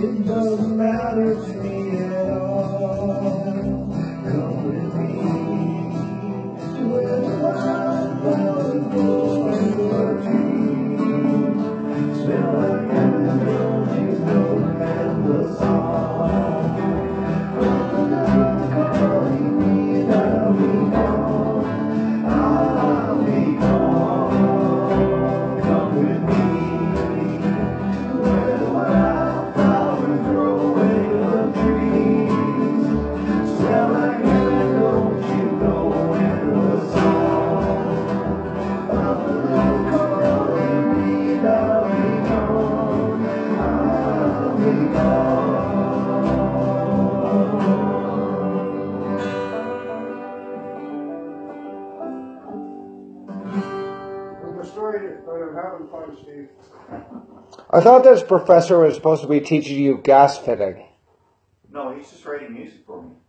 It doesn't matter to me at all. Come with me to where the wildflowers grow and the trees smell like heaven, don't you know, and the song of the love calling me, and I'll be gone, I'll be gone. Come with me to where the wildflowers grow and the trees smell like heaven, don't you know, and the song of the love calling me, and I'll be gone, I'll be gone. The story of having fun, Steve. I thought this professor was supposed to be teaching you gas fitting. No, he's just writing music for me.